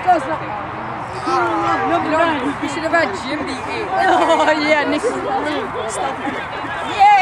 We should have had Jim beat it. Oh yeah, Nick. Yeah.